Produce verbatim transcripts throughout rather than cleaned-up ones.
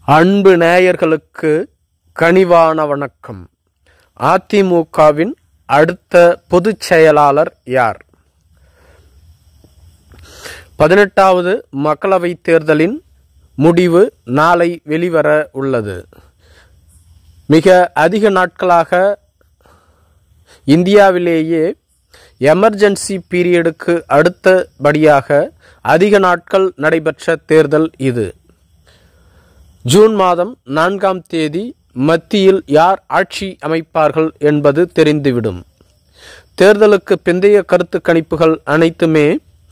அன்பு நேயர்களுக்கு கனிவான வணக்கம். அதிமுகவின் அடுத்த பொதுச் செயலாளர் யார்? பதினெட்டாவது மக்களவைத் தேர்தலின் முடிவு நாளை வெளிவர உள்ளது. மிக அதிக நாட்களாக இந்தியாவிலேயே எமர்ஜென்சி பீரியடுக்கு அடுத்தபடியாக அதிக நாட்கள் நடைபெற்ற தேர்தல் இது. ஜூன் மாதம் நான்காம் தேதி மத்தியில் யார் ஆட்சி அமைப்பார்கள் என்பது தெரிந்துவிடும். தேர்தலுக்கு பிந்தைய கருத்து கணிப்புகள் அனைத்துமே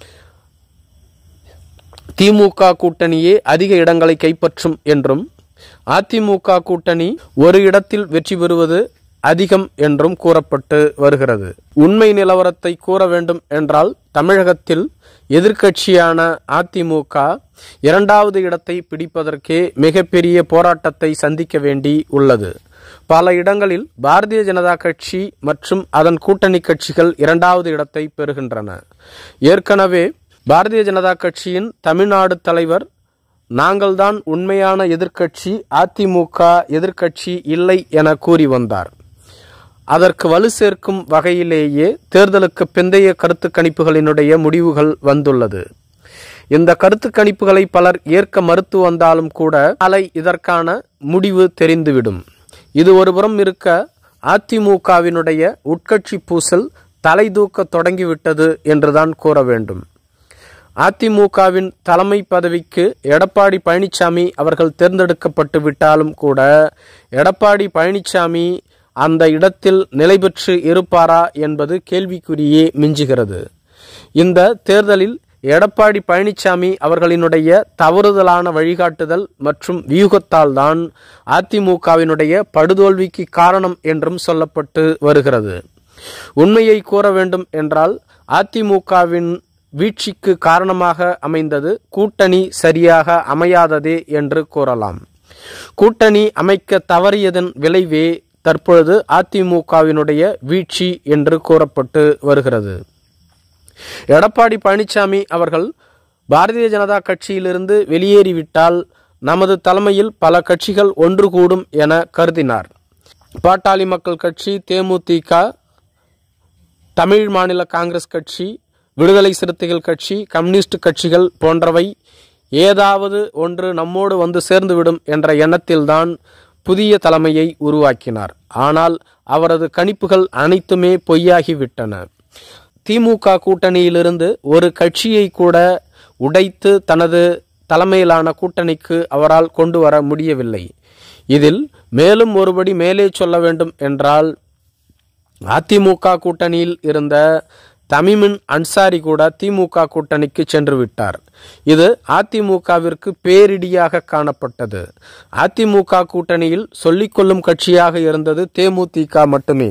திமுக கூட்டணியே அதிக இடங்களை கைப்பற்றும் என்றும், அதிமுக கூட்டணி ஒரு இடத்தில் வெற்றி பெறுவது அதிகம் என்றும் கூறப்பட்டு வருகிறது. உண்மை நிலவரத்தை கூற வேண்டும் என்றால் தமிழகத்தில் எதிர்க்கட்சியான அதிமுக இரண்டாவது இடத்தை பிடிப்பதற்கே மிகப்பெரிய போராட்டத்தை சந்திக்க வேண்டி உள்ளது. பல இடங்களில் பாரதிய ஜனதா கட்சி மற்றும் அதன் கூட்டணி கட்சிகள் இரண்டாவது இடத்தை பெறுகின்றன. ஏற்கனவே பாரதிய ஜனதா கட்சியின் தமிழ்நாடு தலைவர் நாங்கள்தான் உண்மையான எதிர்க்கட்சி, அதிமுக எதிர்க்கட்சி இல்லை என கூறி வந்தார். அதற்கு வலு சேர்க்கும் வகையிலேயே தேர்தலுக்கு பிந்தைய கருத்து கணிப்புகளினுடைய முடிவுகள் வந்துள்ளது. இந்த கருத்து கணிப்புகளை பலர் ஏற்க மறுத்து வந்தாலும் கூட நாளை இதற்கான முடிவு தெரிந்துவிடும். இது ஒருபுறம் இருக்க, அதிமுகவினுடைய உட்கட்சி பூசல் தலை தூக்க தொடங்கிவிட்டது என்றுதான் கூற வேண்டும். அதிமுகவின் தலைமை பதவிக்கு எடப்பாடி பழனிசாமி அவர்கள் தேர்ந்தெடுக்கப்பட்டு விட்டாலும் கூட எடப்பாடி பழனிசாமி அந்த இடத்தில் நிலை பெற்று இருப்பாரா என்பது கேள்விக்குறியே மிஞ்சுகிறது. இந்த தேர்தலில் எடப்பாடி பழனிசாமி அவர்களினுடைய தவறுதலான வழிகாட்டுதல் மற்றும் வியூகத்தால் தான் அதிமுகவினுடைய படுதோல்விக்கு காரணம் என்றும் சொல்லப்பட்டு வருகிறது. உண்மையை கூற வேண்டும் என்றால் அதிமுகவின் வீழ்ச்சிக்கு காரணமாக அமைந்தது கூட்டணி சரியாக அமையாததே என்று கூறலாம். கூட்டணி அமைக்க தவறியதன் விளைவே தற்பொழுது அதிமுகவினுடைய வீழ்ச்சி என்று கூறப்பட்டு வருகிறது. எடப்பாடி பழனிசாமி அவர்கள் பாரதிய ஜனதா கட்சியிலிருந்து வெளியேறிவிட்டால் நமது தலைமையில் பல கட்சிகள் ஒன்று கூடும் என கருதினார். பாட்டாளி மக்கள் கட்சி, தேமுதிக, தமிழ் மாநில காங்கிரஸ் கட்சி, விடுதலை சிறுத்தைகள் கட்சி, கம்யூனிஸ்ட் கட்சிகள் போன்றவை ஏதாவது ஒன்று நம்மோடு வந்து சேர்ந்துவிடும் என்ற எண்ணத்தில்தான் புதிய தலைமையை உருவாக்கினார். ஆனால் அவரது கணிப்புகள் அனைத்துமே பொய்யாகிவிட்டன. திமுக கூட்டணியிலிருந்து ஒரு கட்சியை கூட உடைத்து தனது தலைமையிலான கூட்டணிக்கு அவரால் கொண்டு வர முடியவில்லை. இதில் மேலும் ஒருபடி மேலே சொல்ல வேண்டும் என்றால், அதிமுக கூட்டணியில் இருந்த தமிமின் அன்சாரி கூட திமுக கூட்டணிக்கு சென்று விட்டார். இது அதிமுகவிற்கு பேரிடியாக காணப்பட்டது. அதிமுக கூட்டணியில் சொல்லிக்கொள்ளும் கட்சியாக இருந்தது தேமுதிக மட்டுமே.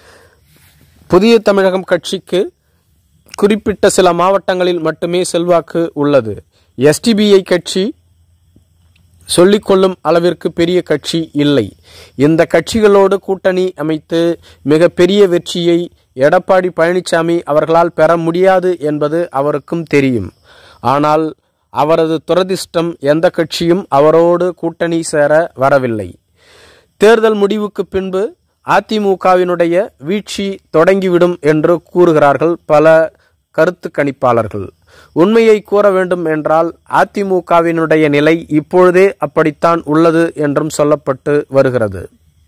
புதிய தமிழகம் கட்சிக்கு குறிப்பிட்ட சில மாவட்டங்களில் மட்டுமே செல்வாக்கு உள்ளது. எஸ்டிபிஐ கட்சி சொல்லிக்கொள்ளும் அளவிற்கு பெரிய கட்சி இல்லை. இந்த கட்சிகளோடு கூட்டணி அமைத்து மிக பெரிய வெற்றியை எடப்பாடி பழனிசாமி அவர்களால் பெற முடியாது என்பது அவருக்கும் தெரியும். ஆனால் அவரது துரதிர்ஷ்டம் எந்த கட்சியும் அவரோடு கூட்டணி சேர வரவில்லை. தேர்தல் முடிவுக்கு பின்பு அதிமுகவினுடைய வீழ்ச்சி தொடங்கிவிடும் என்று கூறுகிறார்கள் பல கருத்து கணிப்பாளர்கள். உண்மையை கூற வேண்டும் என்றால் அதிமுகவினுடைய நிலை இப்பொழுதே அப்படித்தான் உள்ளது என்றும் சொல்லப்பட்டு வருகிறது.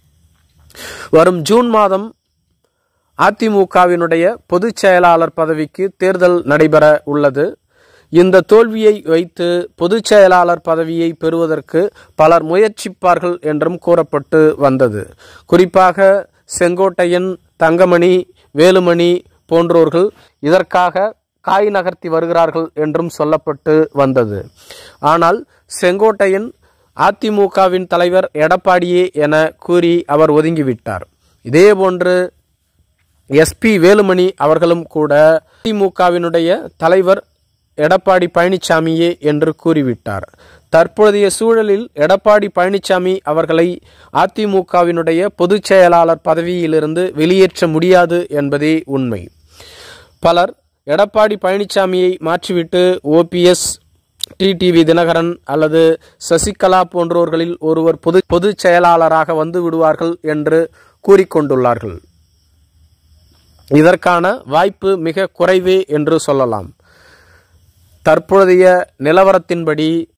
வரும் ஜூன் மாதம் அதிமுகவினுடைய பொதுச் செயலாளர் பதவிக்கு தேர்தல் நடைபெற உள்ளது. இந்த தோல்வியை வைத்து பொதுச் செயலாளர் பதவியை பெறுவதற்கு பலர் முயற்சிப்பார்கள் என்றும் கூறப்பட்டு வந்தது. குறிப்பாக செங்கோட்டையன், தங்கமணி, வேலுமணி போன்றோர்கள் இதற்காக காய் நகர்த்தி வருகிறார்கள் என்றும் சொல்லப்பட்டு வந்தது. ஆனால் செங்கோட்டையன் அதிமுகவின் தலைவர் எடப்பாடியே என கூறி அவர் ஒதுங்கிவிட்டார். இதேபோன்று எஸ்பி வேலுமணி அவர்களும் கூட அதிமுகவினுடைய தலைவர் எடப்பாடி பழனிசாமியே என்று கூறிவிட்டார். தற்போதைய சூழலில் எடப்பாடி பழனிசாமி அவர்களை அதிமுகவினுடைய பொதுச் செயலாளர் பதவியிலிருந்து வெளியேற்ற முடியாது என்பதே உண்மை. பலர் எடப்பாடி பழனிசாமியை மாற்றிவிட்டு ஓபிஎஸ், டிடிவி தினகரன் அல்லது சசிகலா போன்றோர்களில் ஒருவர் பொது பொதுச் செயலாளராக வந்து விடுவார்கள் என்று கூறிக்கொண்டுள்ளார்கள். இதற்கான வாய்ப்பு மிக குறைவே என்று சொல்லலாம். தற்போதைய நிலவரத்தின்படி